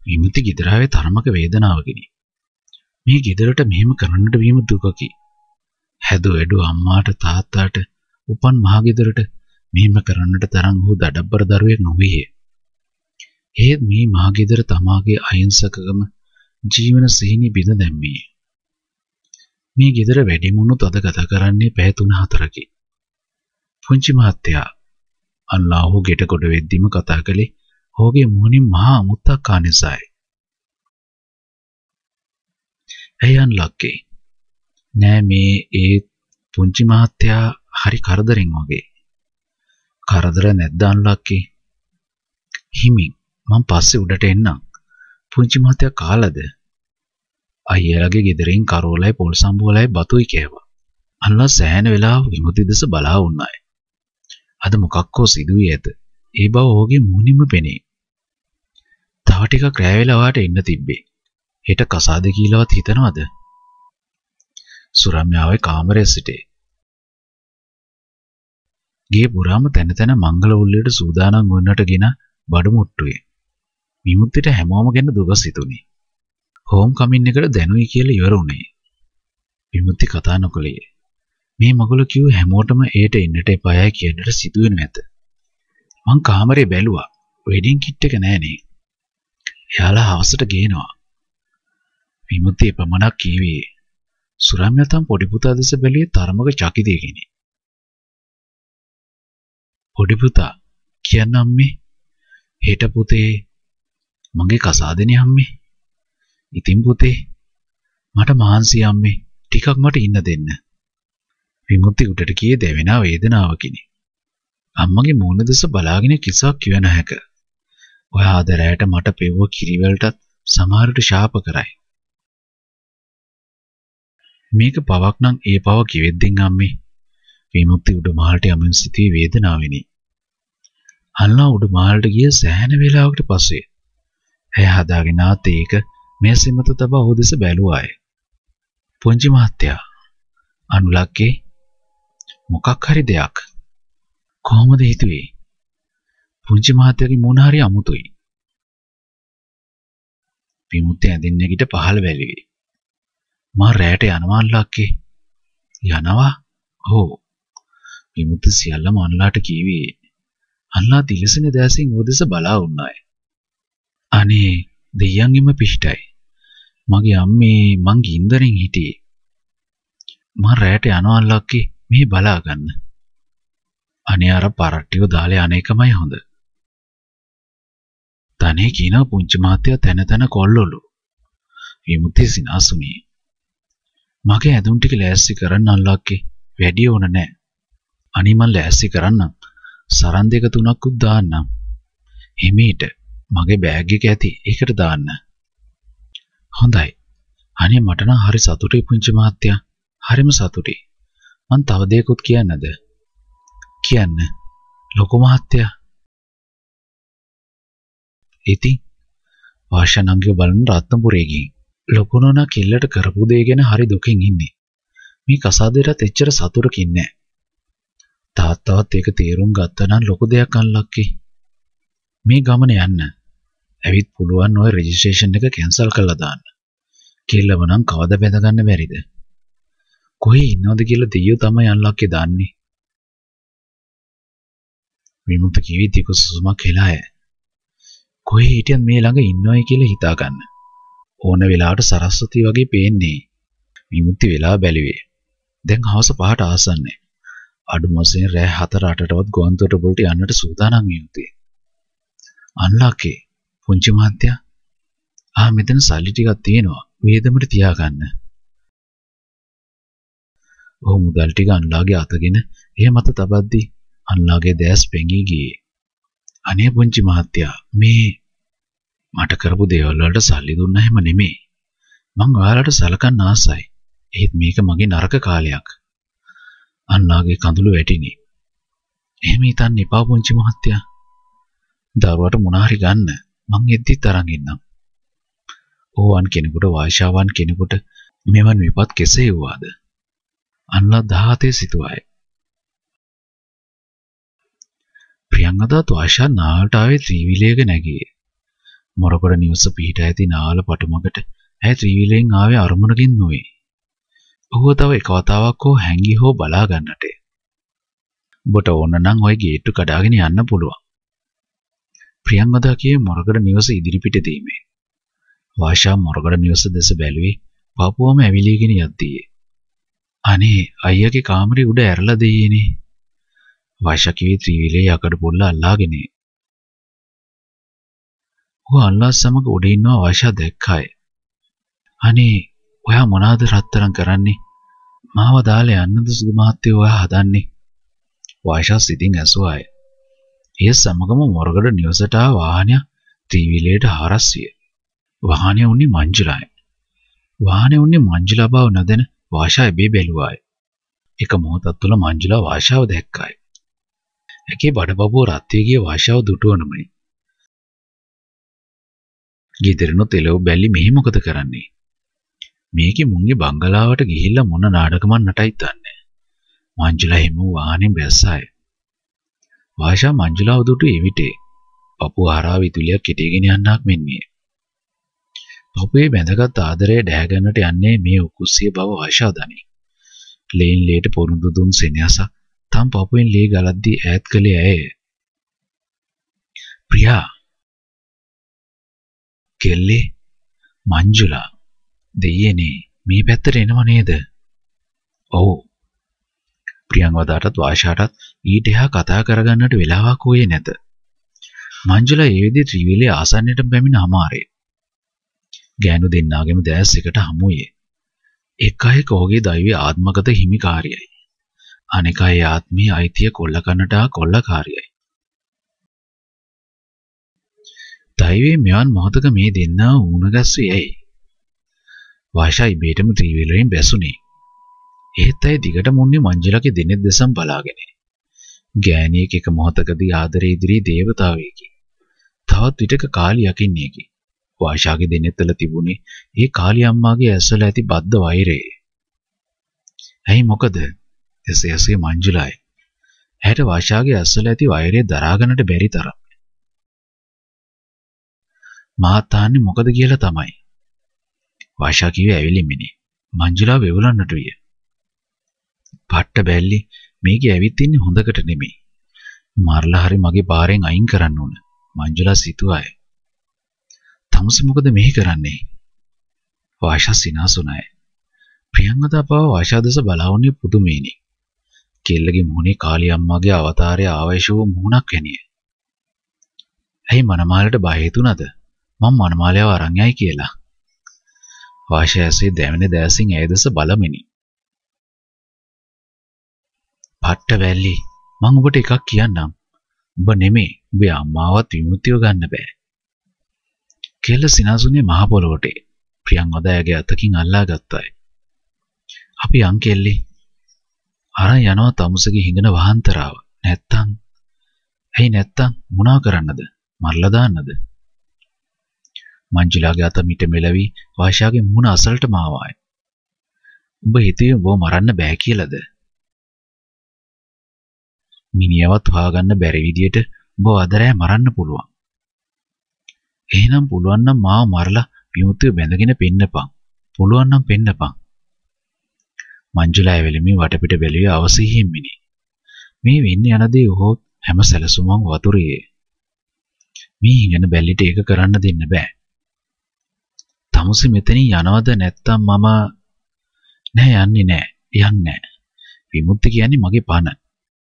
විමුති ගෙදරාවේ තරමක වේදනාවකිනි. මේ ගෙදරට මෙහෙම කරන්නට වීම දුකකි. හැදෝ එඩෝ අම්මාට තාත්තාට උපන් මහ ගෙදරට මෙහෙම කරන්නට තරම් වූ දඩබ්බර දරුවෙක් නොවේ. ඒත් මේ මහ ගෙදර තමාගේ අහිංසකකම ජීවන සිහිනි බිඳ දැම්මේ. මේ ගෙදර වැඩිමුණුත් අද ගත කරන්නේ පැය 3-4කි. පුංචි මහත්තයා අල්ලා ඔහු ගෙට කොට වෙද්දිම කතා කළේ ඔහුගේ මුහුණින් මහා අමුත්තක් ආ නිසායි. ඇයන් ලක්කේ නෑ මේ ඒ පුංචි මහත්තයා හරි කරදරෙන් වගේ. කරදර නැද්ද අන්ලක්කේ? හිමින් මං පස්සේ උඩට එන්නම්. පුංචි මහත්තයා කාලද? අයියාගේ ගෙදරින් කරෝලයි පොල් සම්බුවලයි බතුයි කෑවා. අල්ලා සෑහෙන වෙලාව විමුති දෙස බලා වුණායි. අද මොකක්කෝ සිදුවී ඇත. ඒ බව ඔහුගේ මුහුණින්ම පෙනේ. තව ටිකක් රැ වෙලාවට එන්න තිබ්බේ. හෙට කසාද කියලාවත් හිතනවද? සුරම්‍යාවේ කාමරයේ සිටේ. ගේ පුරාම තැන තැන මංගල උල්ලේට සූදානම් වන්නටගෙන බඩු මුට්ටුවේ. විමුක්තිට හැමෝම ගැන දුක සිතුනේ. හෝම් කමින් එකට දැනුයි කියලා ඉවර වුණේ. විමුක්ති කතා නොකළේ. මේ මගුල කිව්ව හැමෝටම ඒට එන්නට එපායයි කියන්නට සිදුවෙන්නේ නැත. මං කාමරේ බැලුවා. වෙඩින් කිට් එක නෑනේ. එයාලා හවසට ගේනවා. විමුක්ති එපමණක් කීවේ. සුරම්‍යා තම පොඩි පුතා දෙස බැලුවේ තරමක චකිතයකින්. පොඩි පුතා කියන්න අම්මේ. හෙට පුතේ මගේ කසාදෙනේ අම්මේ. ඉතින් පුතේ මට මහන්සි අම්මේ. ටිකක් මට ඉන්න දෙන්න. විමුක්ති උඩට ගියේ දැවෙනා වේදනාවකින්. අම්මගේ මූණ දෙස බලාගෙන කිසිවක් කිව නැහැක. ඔයා අද රැයට මට පෙව්ව කිරිවලටත් සමහරට ශාප කරයි. මේක පවක් නම් ඒ පව කිවෙද්දින් අම්මේ. විමුක්ති උඩ මහලට යමින් සිටී වේදනාවෙනි. අල්ලා උඩ මහලට ගිය සෑහෙන වේලාවකට පස්සේ ඇය හදාගෙන ආත් ඒක මේසෙ මත තබා ඔහු දෙස බැලුවාය. පුංචි මහත්තයා අනුලක්කේ මොකක් හරි දෙයක් කොහොමද හිතුවේ? පුංචි මහත්තයාගේ මූණ හරි අමුතුයි. විමුක්ති ඇඳින් නැගිට පහළ බැලුවේ. මා රැයට යනවා අනුලක්කේ. යනවා? ඔව්. විමුක්ති සියල්ලම අන්ලාට කීවේ. අන්ලා දිලසෙන දැසින් ඔහු දෙස බලා වුණාය. අනේ දෙයියන්ගෙම පිහිටයි. මගේ අම්මේ මං ගින්දරෙන් හිටියේ. මා රැයට යනවා අන්ලක්කේ මේ බලා ගන්න. අනේ අර පරට්ටිව දාලා අනේකමයි හොඳ. තනේ කියන පුංචි මහත්තයා තන තන කොල්ලොලු. විමුක්ති සිනාසුනේ. මගේ ඇඳුම් ටික ලෑස්ති කරන්න අන්ලක්කේ. වැඩි ඕන නෑ. අනේ මං ලෑස්ති කරන්න සරන් 2-3ක් දාන්නම්. හිමීට මගේ බෑග් එක ඇති ඒකට දාන්න. හොඳයි. අනේ මට නම් හරි සතුටුයි පුංචි මහත්තයා. හරිම සතුටුයි. මං තව දෙයක්ත් කියන්නද? කියන්න. ලොකු මහත්තයා. ඉතින් වාෂානංගිව බලන රත්නපුරේ ගිහින් ලොකු නෝනා කිල්ලට කරපු දේ ගැන හරි දුකින් ඉන්නේ. මේ කසාදේටත් එච්චර සතුටකින් නෑ. තාත්තවත් ඒක තේරුම් ගත්තා නම් ලොකු දෙයක් අන්ලක්කේ. මේ ගමන යන්න. ඇවිත් පුළුවන් ඔය රෙජිස්ට්‍රේෂන් එක කැන්සල් කරලා දාන්න. කෙල්ලව නම් කවද බැඳ ගන්න බැරිද? කොහේ ඉන්නවද කියලා දෙයියෝ තමයි අන්ලක්කේ දාන්නේ. විමුක්ති කිවි තික සුසුමක් හෙලාය. කොහේ හිටියත් මේ ළඟ ඉන්නවයි කියලා හිතා ගන්න. ඕන වෙලාවට සරස්වති වගේ පේන්නේ. විමුක්ති වෙලා බැලුවේ. දැන් හවස 5ට ආසන්නයි. අඩුම වශයෙන් රෑ 4-8ටවත් ගුවන්තොට වලට යන්නට සූදානම් විමුක්තිය. අන්ලක්කේ පුංචි මහත්තයා මෙතන සල්ලි ටිකක් තියෙනවා. වේදමට තියාගන්න. ඔහු මුදල් ටික අන්ලාගේ අතගෙන එය මත තබද්දී අන්ලාගේ දැස් පෙඟී ගියේ. අනේ පුංචි මහත්තයා මේ මට කරපු දේවල් වලට සල්ලි දුන්නා හැම නෙමෙයි. මං ඔයාලට සලකන්න ආසයි. ඒත් මේක මගේ නරක කාලයක්. අන්ලාගේ කඳුළු වැටිනි. එහෙම හිතන්න එපා පුංචි මහත්තයා. දරුවට මොන හරි ගන්න මං එද්දිත් අරන් ඉන්නම්. ඕවන් කෙනෙකුට වායිෂාවන් කෙනෙකුට මෙවන් විපත් කෙසේ වුවද? අන්ලා 17 සිටුවාය. ප්‍රියංගදා වායිෂා නාලට ආවේ ත්‍රිවිලයක නැගියේ. මොරගොඩ නිවස පිහිට ඇති නාල පටුමකට ඇය ත්‍රිවිලයෙන් ආවේ අරමුණකින් නොවේ. ඔහුව තව එක වතාවක් හෝ හැංගි හෝ බලා ගන්නට. ඔබට ඕන නම් ওই ගේට්ටු කඩාගෙන යන්න පුළුවන්. ප්‍රියංවදා කියේ මොරගොඩ නිවස ඉදිරිපිටදීමේ. වාෂා මොරගොඩ නිවස දෙස බැලුවේ පාපුවම ඇවිලීගෙන යද්දී. අනේ අයියාගේ කාමරේ උඩ ඇරලා දෙයිනේ. වාෂා කිව්වේ ත්‍රිවිලේ යකඩ පොල්ල අල්ලාගෙන. ඔහු අල්ලා සමග උඩ ඉන්නවා වාෂා දැක්කයි. අනේ ඔයා මොනවාද රත්තරන් කරන්නේ? මාව දාලා යන්නද සුදු මහත්තයෝ ඔයා හදන්නේ? වාෂා සිතින් ඇසුවාය. ඒ සමගම මොරගොඩ නිවසට ආ වාහනය ත්‍රිවිලයට හරස් විය. වාහනේ උන්නේ මංජුලායි. වාහනේ උන්නේ මංජුලා බව නොදැන වාෂා එබේ බැලුවාය. එක මොහොතක් තුළ මංජුලා වාෂාව දැක්කාය. ඒකේ බඩබබුව රත් වී ගිය වාෂාව දුටුවනමයි. ගෙදරනොත් එළව බැලි මෙහි මොකද කරන්නේ? මේකේ මුංගේ බංගලාවට ගිහිල්ලා මොන නාටකමක් නටයිද දන්නේ. මංජුලා හිම වාහනේ බැස්සාය. වාෂා මංජුලාව දුටු එවිටේ පපුව හරහා විදුලියක් කෙටීගෙන යන්නක් මෙන්නේ. පපුවේ බැඳගත් ආදරය ඩෑ ගන්නට යන්නේ මේ උකුස්සිය බව වාෂා දනි. ලේන් ලේට පොරුඳු දුන් සෙනෙහස තම පපුවෙන් ලේ ගලද්දී ඈත් කළේ ඇය. ප්‍රියා කෙල්ලේ මංජුලා දෙයියනේ මේ පැත්තට එනව නේද? ඔව්. ප්‍රියංවදාටත් වාෂාටත් ඊට එහා කතා කරගන්නට වෙලාවක් ඕයේ නැත. මංජුලා ඒ විදිහට ත්‍රිවිලේ ආසන්නයට බැමින අමාරේ. ගෑනු දෙන්නාගේම දැස් එකට හමුවේ. එක අය කෝගේ දෛවී ආත්මගත හිමිකාරියයි. අනෙක අය ආත්මී අයිතිය කොල්ල කන්නට කොල්ලකාරියයි. දෛවී මෙවන් මොහොතක මේ දෙන්නා වුණගස්සු යයි. වාෂා ඉබේටම ත්‍රිවිලයෙන් බැසුනේ. ඒත් අය දිගට මුන්නේ මංජුලාගේ දෙනෙත් දෙසම් බලාගෙන. ගෑණියෙක් එක මොහොතකදී ආදරේ ඉදිරි දේවතාවෙකි. තවත් විටක කාලි යකින්නේකි. වාෂාගේ දෙනෙත්වල තිබුණේ ඒ කාලි අම්මාගේ ඇස්වල ඇති බද්ධ වෛරය. ඇයි මොකද? එසේ මංජුලායි. ඇයට වාෂාගේ ඇස්වල ඇති වෛරය දරාගන්නට බැරි තරම්. මාත් තාන්නේ මොකද කියලා තමයි. වාෂා කිව්වේ ඇවිලින්මිනේ. මංජුලා වෙවුලන්නට විය. පට්ට බැල්ලි මේකේ ඇවිත් ඉන්නේ හොඳකට නෙමෙයි. මරලා හරි මගේ පාරෙන් අයින් කරන්න ඕන. මංජුලා සිතුවාය. තමුසෙ මොකද මෙහි කරන්නේ? වාෂා සිනාසුනාය. ප්‍රියංවදා පව වාෂා දෙස බලාවන්නේ පුදුමේනි. කෙල්ලගේ මුහුණේ කාලි අම්මාගේ අවතාරය ආවේශ වූ මුහුණක් වැනිය. ඇයි මනමාලට බය හිතුණද? මම මනමාලයව අරන් යයි කියලා. වාෂා ඇසේ දැවෙන දැසින් ඇය දෙස බලමිනි. පට්ට වැල්ලි මං ඔබට එකක් කියන්නම්. ඔබ නෙමේ ඔබේ අම්මාවත් විමුක්තිය ගන්න බෑ. කෙල්ල සිනාසුනේ මහ පොළොවට. ප්‍රියංවදාගේ අතකින් අල්ලා ගත්තාය. අපි අංකෙල්ලේ අරන් යනවා තමුසගේ හිඟන වහන්තරාව. නැත්තම් මොනා කරන්නද? මරලා දාන්නද? මංජුලාගේ අත මිට මෙලවි වාෂාගේ මුහුණ අසලට මාවාය. ඔබ හිතුවේ ඔබව මරන්න බෑ කියලාද? මිනිහවත් හොයාගන්න බැරි විදියට ඔබ අදරෑ මරන්න පුළුවන්. එහෙනම් පුළුවන් නම් මාව මරලා විමුක්තිය බැඳගෙන පෙන්නපන්. පුළුවන් නම් පෙන්නපන්. මංජුලා ඇවිලෙමින් වටපිට බැලුවේ අවසීයෙන් මිනි. මේ වෙන්නේ යන දේ ඔහොත් හැම සැලසුමක් වතුරේ. මේ හිඟන බැල්ලිට ඒක කරන්න දෙන්න බෑ. තමුසෙ මෙතනින් යනවද නැත්තම් මම නෑ යන්නේ. විමුක්ති කියන්නේ මගේ පණ.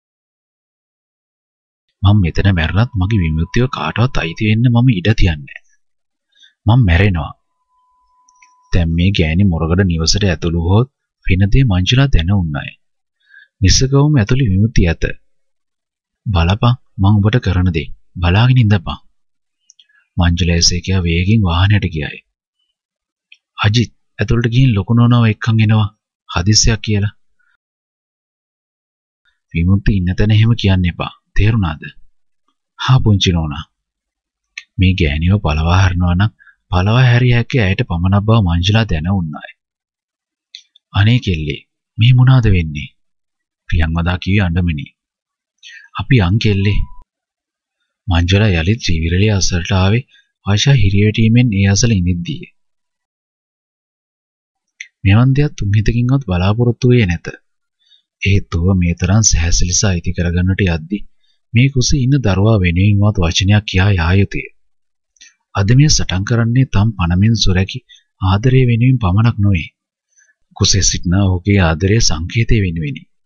මම මෙතන මැරලත් මගේ විමුක්තිය කාටවත් අයිති වෙන්න මම ඉඩ තියන්නේ. මම මැරෙනවා. දැන් මේ ගෑණි මොරගොඩ නිවසට ඇතුළු වුවොත් වෙනදේ මංජුලා දැන උන්නයි. නිසගවම ඇතුළේ විමුක්තිය ඇත. බලපන් මම ඔබට කරන දේ. බලාගෙන ඉඳපන්. මංජුලා එසේ කියා වේගෙන් වාහනයට ගියායි. අජිත් ඇතුළට ගිහින් ලොකු නෝනාව එක්කන් එනවා. හදිස්සියක් කියලා. විමුක්ති ඉන්න තැන එහෙම කියන්න එපා. තේරුණාද? හා පුංචි නෝනා. මේ ගෑණිව පළවා හරිනවා නම් පළවා හැරිය හැකි ඇයට පමණක් බව මංජුලා දැන උන්නායි. අනේ කෙල්ලේ මේ මොනවාද වෙන්නේ? ප්‍රියංවදා කිව්වේ අඬමිනි. අපි අං කෙල්ලේ. මංජුලා යලිත් ත්‍රිවිලේ අසලට ආවේ ආශා හිරියැටීමෙන් ඒ අසල ඉනිද්දී. මෙවන් දෙයක් තුන් හිතකින්වත් බලාපොරොත්තු වෙන්නේ නැත. ඒත් ඌව මේ තරම් සැහැසිලිස අයිති කරගන්නට යද්දී මේ කුසේ ඉන්න දරුවා වෙනුවෙන්වත් වචනයක් කියා යා යුතුය. අද මේ සටන් කරන්නේ තම් පණමින් සුරැකි ආදරය වෙනුවෙන් පමණක් නොවේ. කුසේ සිටින ඔහුගේ ආදරයේ සංකේතය වෙනුවෙනි.